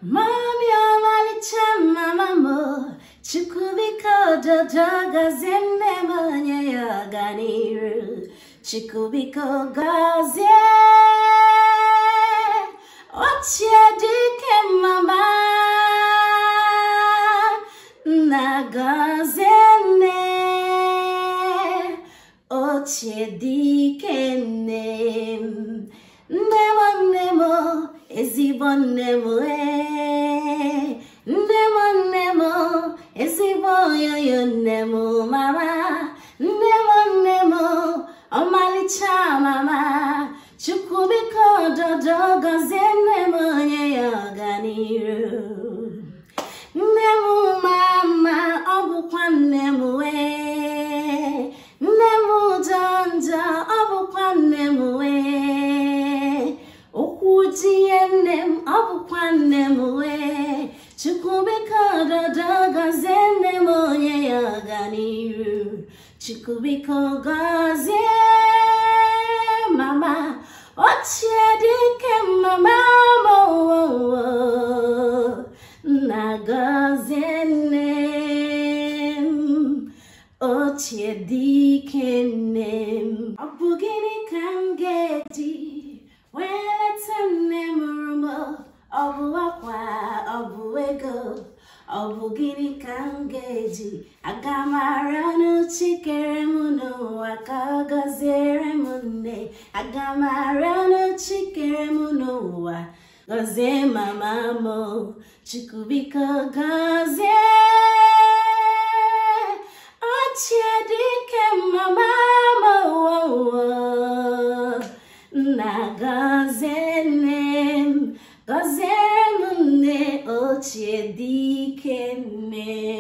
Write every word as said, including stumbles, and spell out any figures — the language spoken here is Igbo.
Mami omalicha mama mo chikubiko dodoga zene manye yoganiru chikubiko gaze ochie dike mama na gazene ochie dike nem nemo nemo ezigbo nemo eh nemo nemo ezigbo yoyo nemo mama nemo nemo omalicha mama chukubiko dodogo zenemo nye yoganiru nemo mama obukwa nemo eh nemo donda obukwa nemo eh Okutiyenem abukwanem we chukubiko dodogo zenemo nye yoganiru chukubiko gaze mama ochie dike mama mo na gazenem ochie dike nem abugini kangeti Obu akwa, obu ego, obu gini kangeji. Agamaranu chikere muno, akagazere mune. Agamaranu chikere muno, gaze mama mo, chikubiko gaze. Ochie dike mama mo, na gaze nem. Gazemune ochie dike me